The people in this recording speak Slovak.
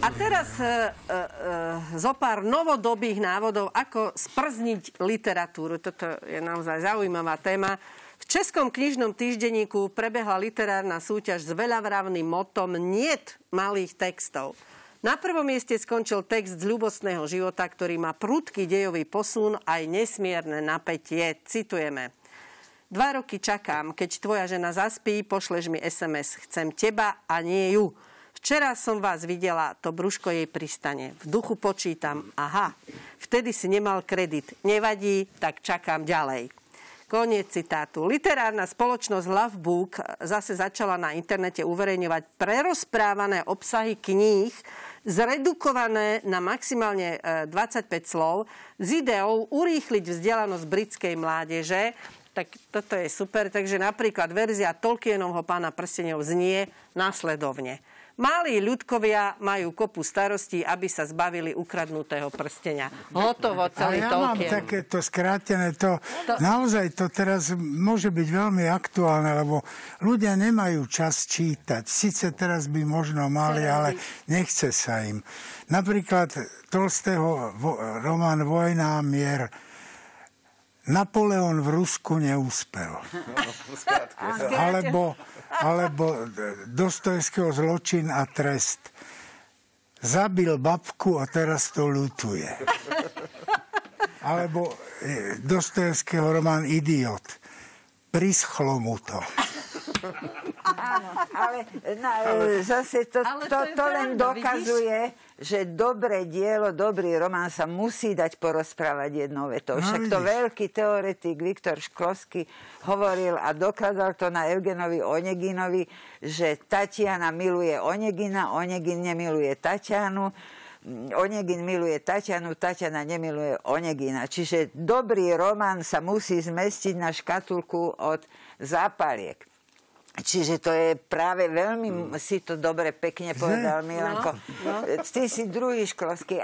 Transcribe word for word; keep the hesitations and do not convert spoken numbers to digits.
A teraz e, e, zo pár novodobých návodov, ako sprzniť literatúru. Toto je naozaj zaujímavá téma. V Českom knižnom týždenníku prebehla literárna súťaž s veľavravným motom Niet malých textov. Na prvom mieste skončil text z ľubostného života, ktorý má prudký dejový posun aj nesmierne napätie. Citujeme. Dva roky čakám, keď tvoja žena zaspí, pošleš mi es em es. Chcem teba a nie ju. Včera som vás videla, to brúško jej pristane. V duchu počítam, aha, vtedy si nemal kredit. Nevadí, tak čakám ďalej. Koniec citátu. Literárna spoločnosť Lovebook zase začala na internete uverejňovať prerozprávané obsahy kníh, zredukované na maximálne dvadsaťpäť slov, s ideou urýchliť vzdelanosť britskej mládeže. Tak toto je super. Takže napríklad verzia Tolkienovho Pána prstenov znie nasledovne. Malí ľudkovia majú kopu starostí, aby sa zbavili ukradnutého prstenia. Hotovo, celý ja Tolkien. mám takéto skrátené, to, to naozaj to teraz môže byť veľmi aktuálne, lebo ľudia nemajú čas čítať. Sice teraz by možno mali, ale nechce sa im. Napríklad Tolstého román Vojna a mier. Napoleon v Rusku neúspel. Alebo, alebo Dostojevského Zločin a trest. Zabil babku a teraz to ľutuje. Alebo Dostojevského román Idiot. Prischlo mu to. Áno, ale na, zase to, ale to, to, to len pravda, dokazuje, vidíš? Že dobré dielo, dobrý román sa musí dať porozprávať jednou vetou. No, Však to veľký teoretik Viktor Šklosky hovoril a dokázal to na Eugenovi Oneginovi, že Tatiana miluje Onegina, Onegin nemiluje Tatianu, Onegin miluje Tatianu, Tatiana nemiluje Onegina. Čiže dobrý román sa musí zmestiť na škatulku od zápaliek. Čiže to je práve veľmi, si to dobre, pekne povedal, Milanko. No, no. Ty si druhý Šklosky.